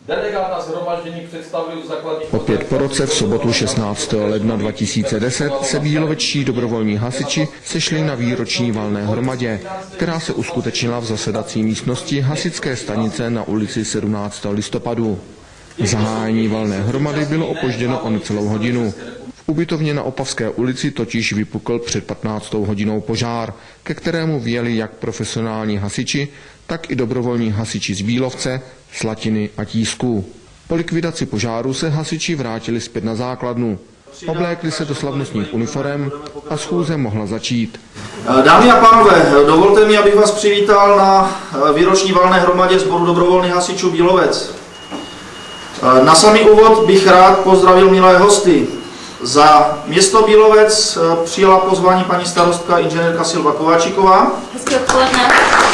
Delegát na shromáždění představil základní... Opět po roce v sobotu 16. ledna 2010 se bílovečtí dobrovolní hasiči sešli na výroční valné hromadě, která se uskutečnila v zasedací místnosti hasičské stanice na ulici 17. listopadu. Zahájení valné hromady bylo opožděno o necelou hodinu. V ubytovně na Opavské ulici totiž vypukl před 15. hodinou požár, ke kterému vyjeli jak profesionální hasiči, tak i dobrovolní hasiči z Bílovce, Slatiny a Tísku. Po likvidaci požáru se hasiči vrátili zpět na základnu. Oblékli se do slavnostních uniforem a schůze mohla začít. Dámy a pánové, dovolte mi, abych vás přivítal na výroční valné hromadě sboru dobrovolných hasičů Bílovec. Na samý úvod bych rád pozdravil milé hosty. Za město Bílovec přijala pozvání paní starostka inženýrka Silva Kováčiková. Hezké odpoledne.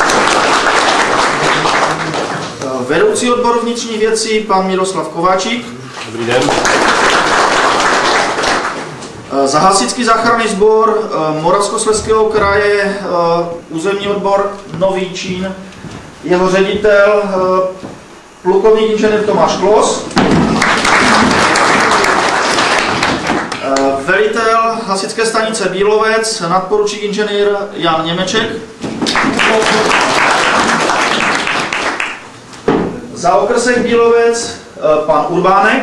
Vedoucí odboru vnitřních věcí pan Miroslav Kováčik. Dobrý den. Za hasičský záchranný sbor Moravskoslezského kraje územní odbor Nový Čín. Jeho ředitel plukovník inženýr Tomáš Klos. Velitel hasičské stanice Bílovec, nadporučík inženýr Jan Němeček. Za okrsek Bílovec pan Urbánek.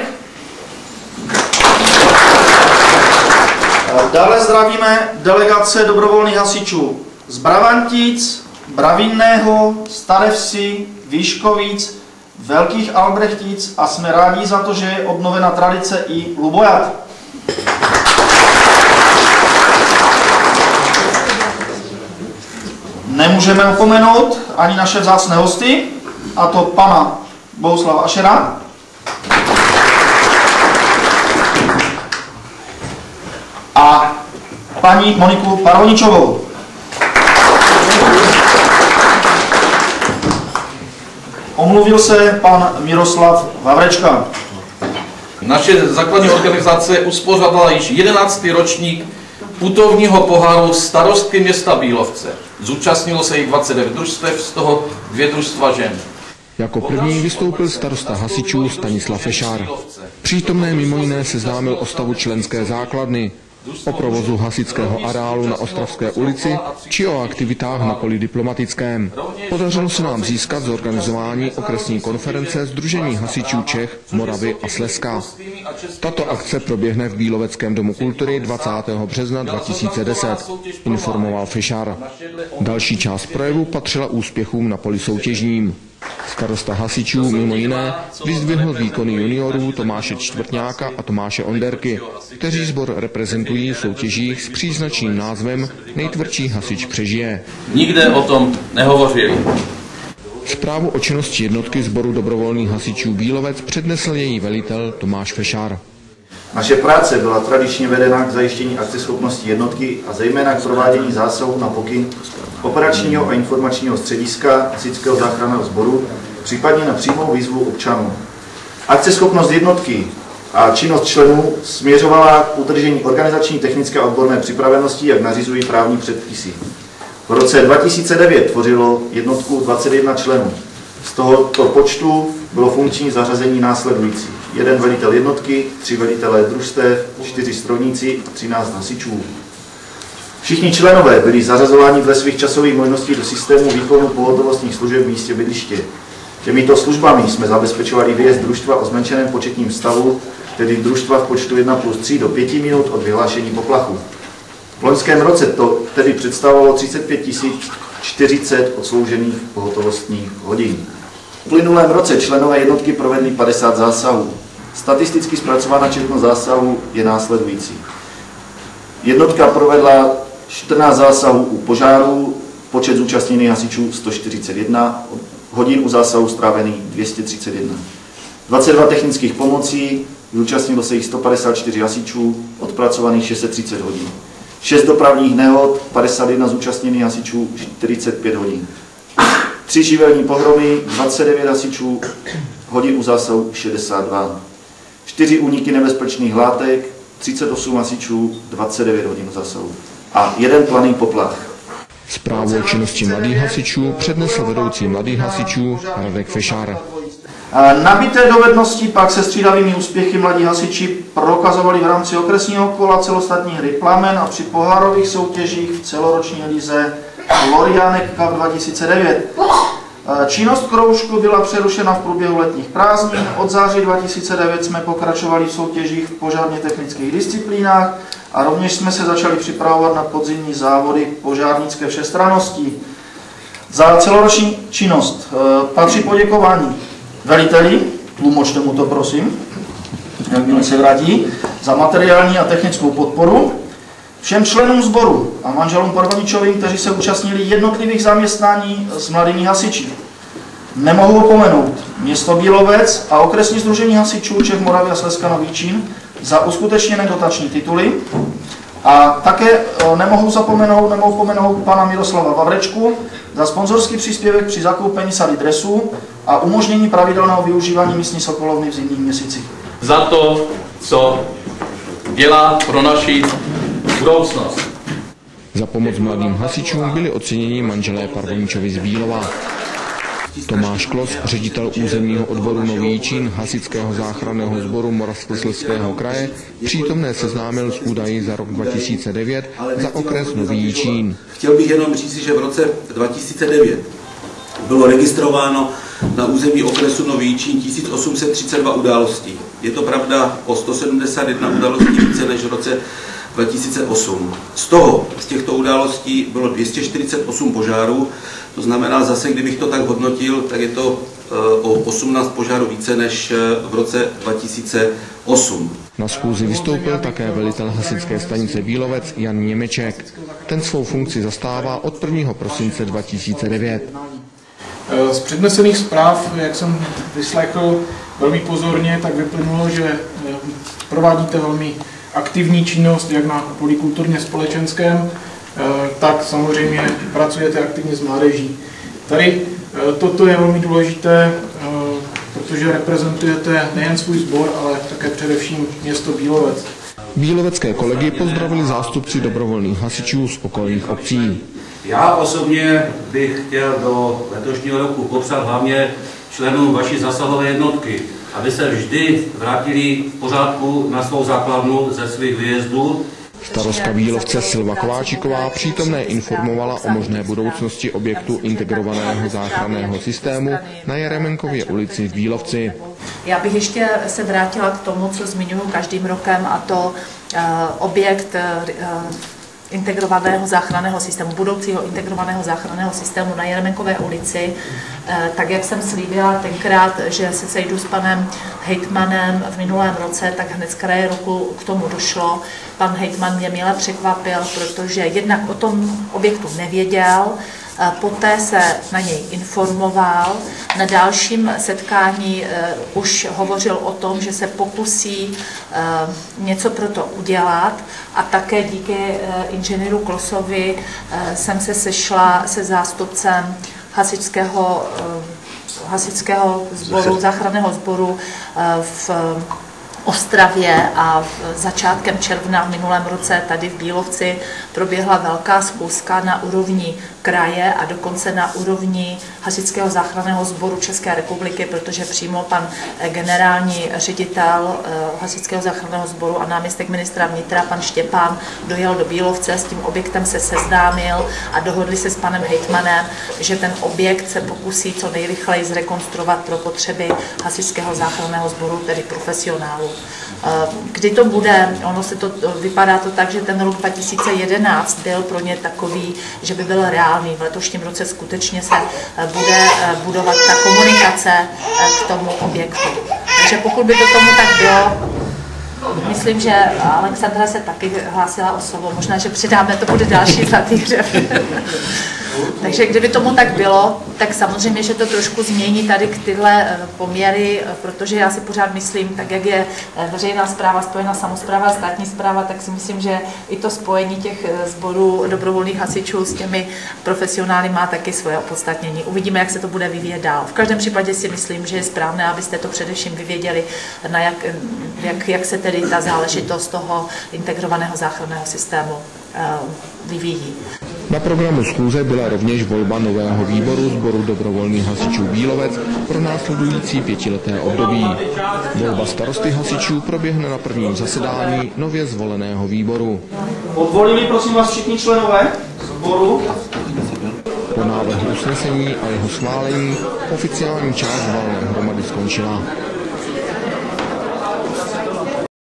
Dále zdravíme delegace dobrovolných hasičů z Bravantic, Bravinného, Staré Vsi, Výškovic, Velkých Albrechtic a jsme rádi za to, že je obnovena tradice i Lubojat. Nemůžeme opomenout ani naše vzácné hosty, a to pana Bohuslava Ašera, a paní Moniku Paroničovou. Omluvil se pan Miroslav Vavrečka. Naše základní organizace uspořádala již 11. ročník putovního poháru starostky města Bílovce. Zúčastnilo se jich 29 družstev, z toho 2 družstva žen. Jako první vystoupil starosta hasičů Stanislav Fešár. Přítomné mimo jiné seznámil o stavu členské základny, o provozu hasičského areálu na Ostravské ulici či o aktivitách na poli diplomatickém. Podařilo se nám získat zorganizování okresní konference Sdružení hasičů Čech, Moravy a Slezska. Tato akce proběhne v Bíloveckém domu kultury 20. března 2010, informoval Fešár. Další část projevu patřila úspěchům na poli soutěžním. Starosta hasičů mimo jiné vyzdvihl výkony juniorů Tomáše Čtvrtňáka a Tomáše Onderky, kteří sbor reprezentují v soutěžích s příznačným názvem Nejtvrdší hasič přežije. Nikde o tom nehovořili. Zprávu o činnosti jednotky sboru dobrovolných hasičů Bílovec přednesl její velitel Tomáš Fešár. Naše práce byla tradičně vedena k zajištění akceschopnosti jednotky a zejména k provádění zásahů na pokyn operačního a informačního střediska hasičského záchranného sboru, případně na přímou výzvu občanů. Akceschopnost jednotky a činnost členů směřovala k udržení organizační, technické a odborné připravenosti, jak nařizují právní předpisy. V roce 2009 tvořilo jednotku 21 členů. Z tohoto počtu bylo funkční zařazení následující: 1 velitel jednotky, 3 velitelé družstev, 4 strojníci a 13 hasičů. Všichni členové byli zařazováni dle svých časových možností do systému výkonu pohotovostních služeb v místě bydliště. Těmito službami jsme zabezpečovali výjezd družstva o zmenšeném početním stavu, tedy družstva v počtu 1+3 do 5 minut od vyhlášení poplachu. V loňském roce to tedy představovalo 35 040 odsloužených pohotovostních hodin. V plynulém roce členové jednotky provedli 50 zásahů. Statisticky zpracovaná četnost zásahů je následující. Jednotka provedla 14 zásahů u požárů, počet zúčastněných hasičů 141, hodin u zásahu strávených 231. 22 technických pomocí, zúčastnilo se jich 154 hasičů, odpracovaných 630 hodin. 6 dopravních nehod, 51 zúčastněných hasičů, 45 hodin. 3 živelní pohromy, 29 hasičů, hodin u zásahu 62. 4 úniky nebezpečných látek, 38 hasičů, 29 hodin zásahu. A 1 planý poplach. Zprávu o činnosti mladých hasičů přednesl vedoucí mladých hasičů Radek Fešár. Nabité dovednosti pak se střídavými úspěchy mladí hasiči prokazovali v rámci okresního kola celostátní hry Plamen a při pohárových soutěžích v celoroční lize Lorianek Cup 2009. Činnost kroužku byla přerušena v průběhu letních prázdnin. Od září 2009 jsme pokračovali v soutěžích v požárně technických disciplínách a rovněž jsme se začali připravovat na podzimní závody požárnické všestrannosti. Za celoroční činnost patří poděkování veliteli, tlumočte mu to prosím, jakmile se vrátí, za materiální a technickou podporu, všem členům sboru a manželům Parvaničovým, kteří se účastnili jednotlivých zaměstnání s mladými hasiči. Nemohu opomenout město Bílovec a okresní sdružení hasičů Čech, Moravy a Slezska Nový Čín za uskutečněné dotační tituly. A také nemohu pomenout pana Miroslava Vavrečku za sponzorský příspěvek při zakoupení sady dresů a umožnění pravidelného využívání místní sokolovny v zimních měsících. Za to, co dělá pro naši budoucnost. Za pomoc mladým hasičům byli oceněni manželé Parvoničovi z Bílova. Tomáš Klos, ředitel územního odboru Nový Jičín Hasičského záchranného sboru Moravskoslezského kraje, přítomné seznámil s údaji za rok 2009 za okres Nový Jičín. Chtěl bych jenom říct, že v roce 2009 bylo registrováno na území okresu Nový Jičín 1832 událostí. Je to pravda o 171 událostí více než v roce 2008. Z těchto událostí bylo 248 požárů, to znamená zase, kdybych to tak hodnotil, tak je to o 18 požárů více než v roce 2008. Na schůzi vystoupil také velitel hasičské stanice Bílovec Jan Němeček. Ten svou funkci zastává od 1. prosince 2009. Z přednesených zpráv, jak jsem vyslechl velmi pozorně, tak vyplynulo, že provádíte velmi aktivní činnost jak na poli kulturně společenském, tak samozřejmě pracujete aktivně s mládeží. Tady toto je velmi důležité, protože reprezentujete nejen svůj sbor, ale také především město Bílovec. Bílovecké kolegy pozdravili zástupci dobrovolných hasičů z okolních obcí. Já osobně bych chtěl do letošního roku popřát hlavně členům vaší zásahové jednotky, aby se vždy vrátili v pořádku na svou základnu ze svých výjezdů. Starostka Bílovce Silva Kováčiková přítomné informovala o možné budoucnosti objektu integrovaného záchranného systému na Jeremenkově ulici v Bílovci. Já bych ještě se vrátila k tomu, co zmiňuji každým rokem, a to objekt integrovaného záchranného systému, budoucího integrovaného záchranného systému na Jeremenkové ulici. Tak jak jsem slíbila tenkrát, že se sejdu s panem hejtmanem v minulém roce, tak hned z kraje roku k tomu došlo. Pan hejtman mě mile překvapil, protože jednak o tom objektu nevěděl, poté se na něj informoval. Na dalším setkání už hovořil o tom, že se pokusí něco pro to udělat, a také díky inženýru Klosovi jsem se sešla se zástupcem hasičského sboru, záchranného sboru v Ostravě, a začátkem června v minulém roce tady v Bílovci proběhla velká schůzka na úrovni kraje a dokonce na úrovni Hasičského záchranného sboru České republiky, protože přímo pan generální ředitel Hasičského záchranného sboru a náměstek ministra vnitra, pan Štěpán, dojel do Bílovce, s tím objektem se seznámil a dohodli se s panem hejtmanem, že ten objekt se pokusí co nejrychleji zrekonstruovat pro potřeby Hasičského záchranného sboru, tedy profesionálů. Kdy to bude? Vypadá to tak, že ten rok 2011 byl pro ně takový, že by byl reálný. V letošním roce skutečně se bude budovat ta komunikace k tomu objektu. Takže pokud by to tomu tak bylo, myslím, že Alexandra se taky hlásila o slovo. Možná, že přidáme, to bude další zatýřev. Takže kdyby tomu tak bylo, tak samozřejmě, že to trošku změní tady k tyhle poměry, protože já si pořád myslím, tak jak je veřejná správa spojena samospráva a státní správa, tak si myslím, že i to spojení těch sborů dobrovolných hasičů s těmi profesionály má taky svoje opodstatnění. Uvidíme, jak se to bude vyvíjet dál. V každém případě si myslím, že je správné, abyste to především vyvěděli, na jak se tedy ta záležitost toho integrovaného záchranného systému vyvíjí. Na programu schůze byla rovněž volba nového výboru Sboru dobrovolných hasičů Bílovec pro následující 5leté období. Volba starosty hasičů proběhne na prvním zasedání nově zvoleného výboru. Odvolili prosím vás všichni členové sboru. Po návrhu usnesení a jeho schválení oficiální část valné hromady skončila.